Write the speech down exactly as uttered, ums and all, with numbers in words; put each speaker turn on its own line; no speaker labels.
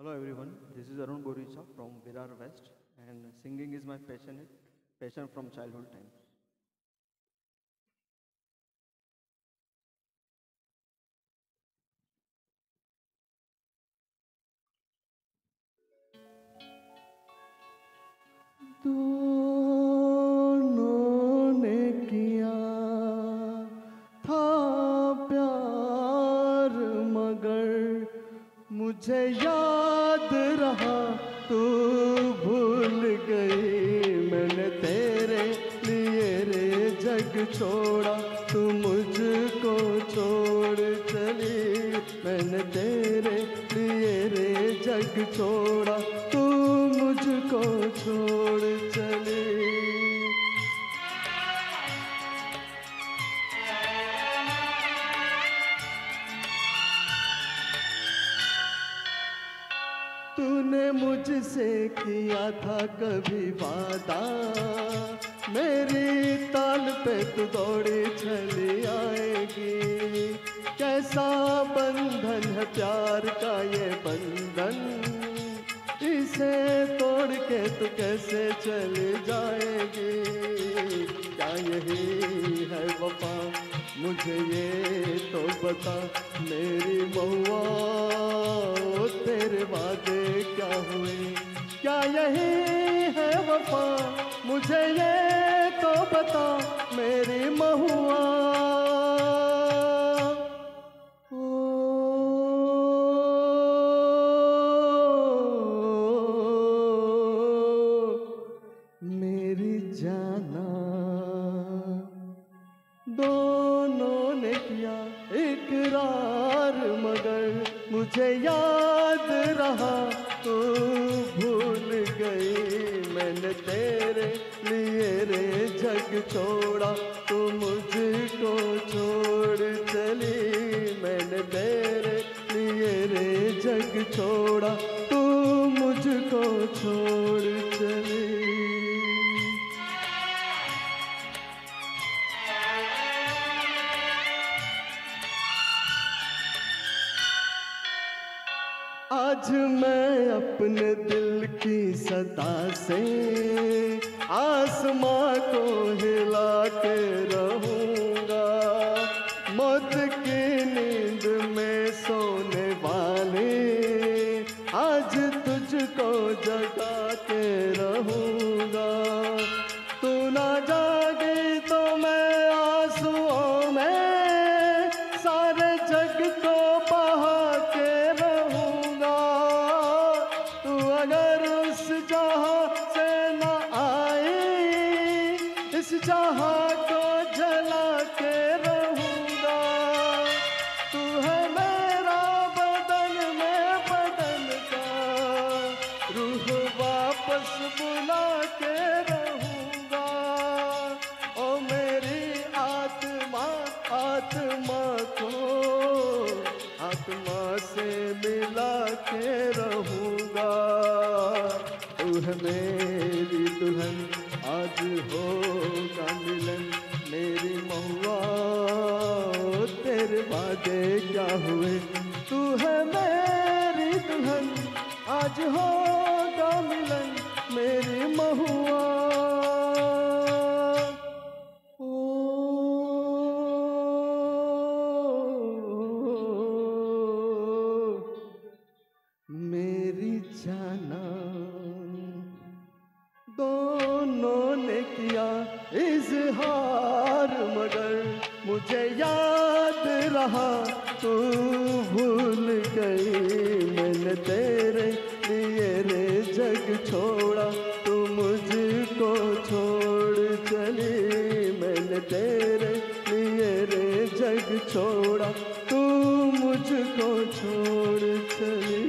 Hello everyone, this is Arun Boricha from Virar West, and singing is my passionate passion from childhood times. दोनों ने किया था प्यार मगर मुझे याद रहा तू भूल गई। मैंने तेरे लिए रे जग छोड़ा, तू मुझको छोड़ चली। मैंने तेरे लिए रे जग छोड़ा, तू मुझको छोड़ चली। तूने मुझसे किया था कभी वादा, मेरी ताल पे तू दौड़ी चली आएगी। कैसा बंधन है प्यार का ये बंधन, इसे तोड़ के तू कैसे चली जाएगी। क्या यही है वफा, मुझे ये तो बता मेरी महुआ, ओ तेरे वादे क्या हुए। क्या यही है वफा, मुझे ये तो बता मेरी महुआ। मेरी जाना, दोनों ने किया इकरार मगर मुझे याद रहा तू भूल गई। मैंने तेरे लिए रे जग छोड़ा, तू मुझको छोड़ चली। मैंने तेरे लिए रे जग छोड़ा, तू मुझको छोड़ चली। आज मैं अपने दिल की सदा से आसमां को हिला के रहूंगा। मौत की नींद में सोने वाले आज तुझको जगा के रहूंगा। तू ना जागे तो मैं आंसुओं में सारे जग को बहा के रहूंगा। तू अगर उस जहां से न आई, इस जहां को जला के रहूंगा। तू है मेरा बदन में बदन का, रूह वापस बुला के रहूंगा। ओ मेरी आत्मा, आत्मा को आत्मा से मिला के रहूंगा। तू है मेरी दुल्हन, आज होगा मिलन मेरी महुआ, तेरे वादे क्या हुए। तू है मेरी दुल्हन, आज होगा मिलन मेरी महुआ। मेरी जाना, दोनों ने किया इजहार मगर मुझे याद रहा तू भूल गई। मैंने तेरे लिए रे जग छोड़ा, तू मुझको छोड़ चली। मैंने तेरे लिए रे जग छोड़ा, तू मुझको छोड़ चली।